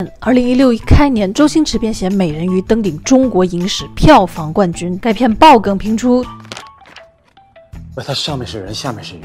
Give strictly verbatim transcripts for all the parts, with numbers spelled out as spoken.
二零一六一开年，周星驰便携《美人鱼》登顶中国影史票房冠军。该片爆梗频出， 它上面是人，下面是鱼。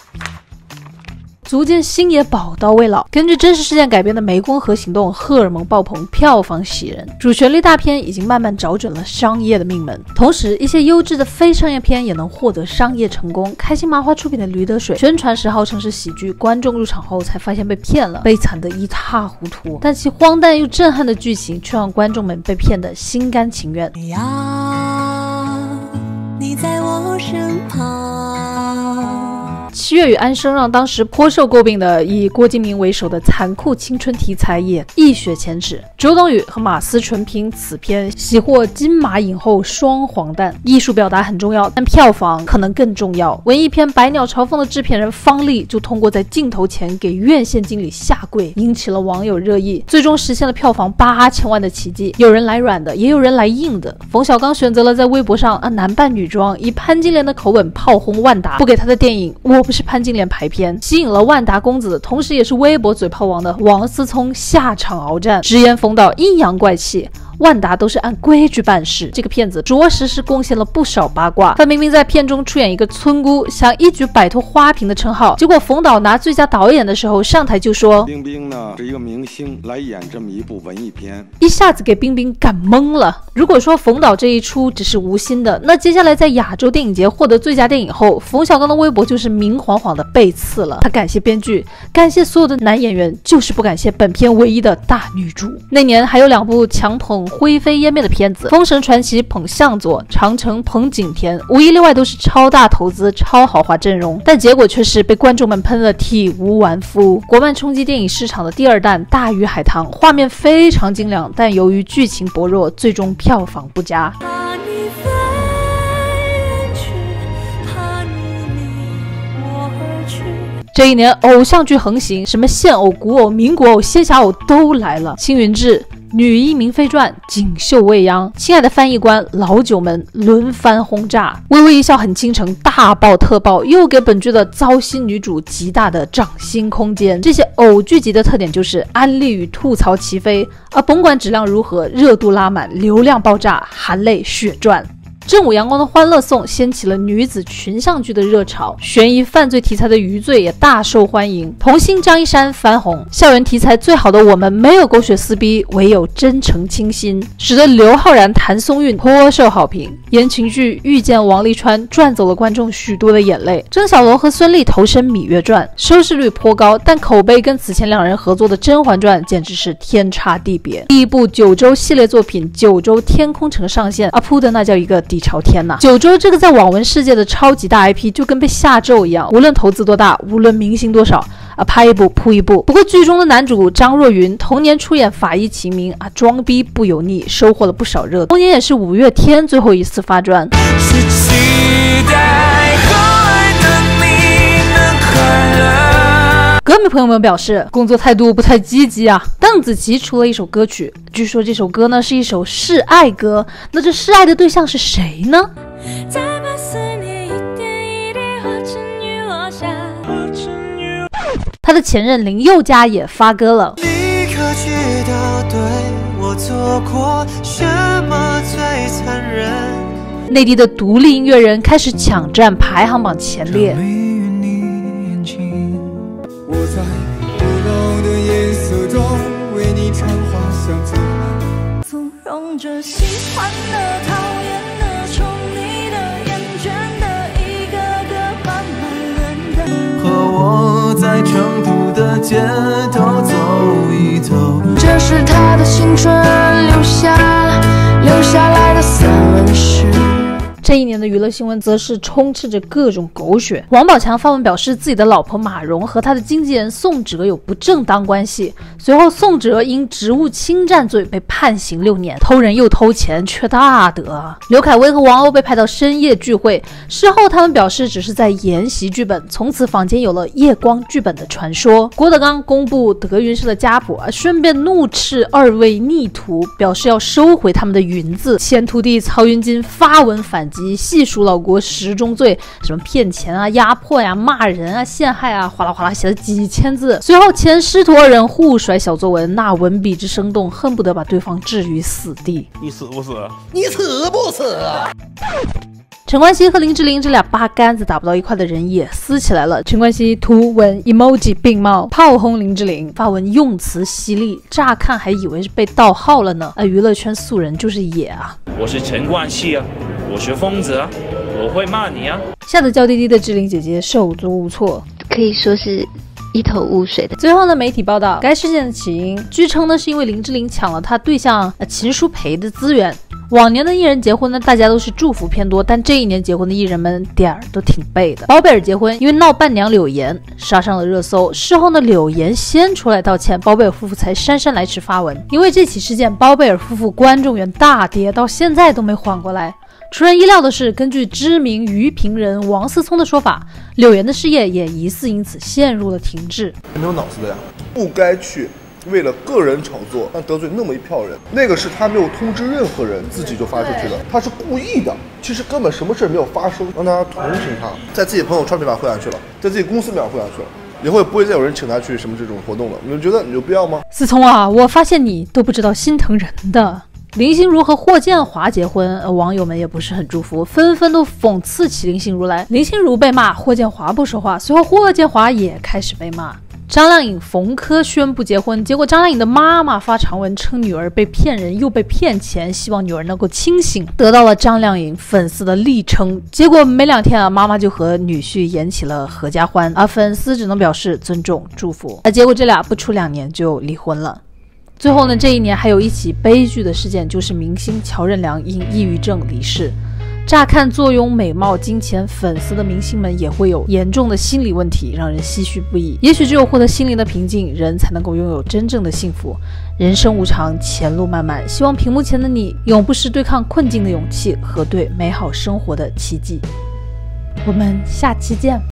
足见星爷宝刀未老。根据真实事件改编的《湄公河行动》荷尔蒙爆棚，票房喜人，主旋律大片已经慢慢找准了商业的命门。同时，一些优质的非商业片也能获得商业成功。开心麻花出品的《驴得水》，宣传时号称是喜剧，观众入场后才发现被骗了，悲惨得一塌糊涂。但其荒诞又震撼的剧情，却让观众们被骗得心甘情愿。 呀，你在我身旁。 七月与安生让当时颇受诟病的以郭敬明为首的残酷青春题材也一雪前耻。周冬雨和马思纯凭此片喜获金马影后双黄蛋。艺术表达很重要，但票房可能更重要。文艺片《百鸟朝凤》的制片人方励就通过在镜头前给院线经理下跪，引起了网友热议，最终实现了票房八千万的奇迹。有人来软的，也有人来硬的。冯小刚选择了在微博上按男扮女装，以潘金莲的口吻炮轰万达，不给他的电影我不是潘金莲排片，吸引了万达公子，同时也是微博嘴炮王的王思聪下场鏖战，直言冯导阴阳怪气。 万达都是按规矩办事，这个骗子着实是贡献了不少八卦。他明明在片中出演一个村姑，想一举摆脱花瓶的称号，结果冯导拿最佳导演的时候上台就说：“ 冰冰呢是一个明星来演这么一部文艺片， 一下子给冰冰赶懵了。如果说冯导这一出只是无心的，那接下来在亚洲电影节获得最佳电影后，冯小刚的微博就是明晃晃的被刺了。他感谢编剧，感谢所有的男演员，就是不感谢本片唯一的大女主。那年还有两部强捧 灰飞烟灭的片子，《封神传奇》捧向佐，《长城》捧景甜，无一例外都是超大投资、超豪华阵容，但结果却是被观众们喷得体无完肤。国漫冲击电影市场的第二弹《大鱼海棠》，画面非常精良，但由于剧情薄弱，最终票房不佳。 这一年偶像剧横行，什么现偶、古偶、民国偶、仙侠偶都来了。青云志、女医明妃传、锦绣未央、亲爱的翻译官、老九门轮番轰炸。微微一笑很倾城大爆特爆，又给本剧的糟心女主极大的涨薪空间。这些偶剧集的特点就是安利与吐槽齐飞，而甭管质量如何，热度拉满，流量爆炸，含泪血赚。 正午阳光的《欢乐颂》掀起了女子群像剧的热潮，悬疑犯罪题材的《余罪》也大受欢迎，童星张一山翻红。校园题材最好的我们没有狗血撕逼，唯有真诚清新，使得刘昊然、谭松韵颇受好评。言情剧《遇见王沥川》赚走了观众许多的眼泪。曾小龙和孙俪投身《芈月传》，收视率颇高，但口碑跟此前两人合作的《甄嬛传》简直是天差地别。第一部九州系列作品《九州天空城》上线，啊扑的那叫一个底朝天呐！九州这个在网文世界的超级大 I P 就跟被下咒一样，无论投资多大，无论明星多少啊，拍一部扑一部。不过剧中的男主张若昀同年出演《法医秦明》啊，装逼不油腻，收获了不少热度。同年也是五月天最后一次发专。是期待后来的你能快乐。歌迷朋友们表示，工作态度不太积极啊。邓紫棋出了一首歌曲，据说这首歌呢是一首示爱歌，那这示爱的对象是谁呢？他的前任林宥嘉也发歌了。立刻知道对我做过什么最残忍。内地的独立音乐人开始抢占排行榜前列。我在不同的颜色中为你唱花香自来，纵容着喜欢的、讨厌的、宠你的、厌倦的，一个个慢慢冷淡。和我在成都的街头走一走，这是他的青春留下留下来的散文诗。这一年的娱乐新闻则是充斥着各种狗血。王宝强发文表示，自己的老婆马蓉和他的经纪人宋哲有不正当关系。随后，宋哲因职务侵占罪被判刑六年。偷人又偷钱，缺大德。刘恺威和王鸥被派到深夜聚会，事后他们表示只是在研习剧本，从此坊间有了夜光剧本的传说。郭德纲公布德云社的家谱，顺便怒斥二位逆徒，表示要收回他们的云字。前徒弟曹云金发文反击。 集，细数老国十宗罪，什么骗钱啊、压迫呀、骂人啊、陷害啊，哗啦哗啦写了几千字。随后前师徒二人互甩小作文，那文笔之生动，恨不得把对方置于死地。 你死不死？ 你死不死？ 陈冠希和林志玲这俩八竿子打不到一块的人也撕起来了。陈冠希图文 emoji 并茂炮轰林志玲，发文用词犀利，乍看还以为是被盗号了呢。而娱乐圈素人就是野啊！ 我是陈冠希啊，我是疯子啊，我会骂你啊！ 吓得娇滴滴的志玲姐姐手足无措， 可以说是一头雾水的。 最后呢，媒体报道该事件的起因，据称呢是因为林志玲抢了她对象呃秦舒培的资源。往年的艺人结婚呢，大家都是祝福偏多，但这一年结婚的艺人们点儿都挺背的。包贝尔结婚，因为闹伴娘柳岩杀上了热搜，事后呢柳岩先出来道歉，包贝尔夫妇才姗姗来迟发文。因为这起事件，包贝尔夫妇观众缘大跌，到现在都没缓过来。出人意料的是，根据知名娱评人王思聪的说法，柳岩的事业也疑似因此陷入了停滞。 没有脑子的呀，不该去为了个人炒作，但得罪那么一票人，那个是他没有通知任何人，自己就发出去的，他是故意的。其实根本什么事没有发生，让大家同情他，在自己朋友圈里面混下去了，在自己公司里面混下去了，以后也不会再有人请他去什么这种活动了。你们觉得你有必要吗？ 思聪啊，我发现你都不知道心疼人的。林心如和霍建华结婚，呃、网友们也不是很祝福，纷纷都讽刺起林心如来。林心如被骂，霍建华不说话，随后霍建华也开始被骂。张靓颖、冯轲宣布结婚，结果张靓颖的妈妈发长文称女儿被骗人又被骗钱，希望女儿能够清醒，得到了张靓颖粉丝的力撑。结果没两天啊，妈妈就和女婿演起了合家欢，而粉丝只能表示尊重祝福。而结果这俩不出两年就离婚了。最后呢，这一年还有一起悲剧的事件，就是明星乔任梁因抑郁症离世。乍看坐拥美貌、金钱、粉丝的明星们也会有严重的心理问题，让人唏嘘不已。也许只有获得心灵的平静，人才能够拥有真正的幸福。人生无常，前路漫漫，希望屏幕前的你永不失对抗困境的勇气和对美好生活的奇迹。我们下期见。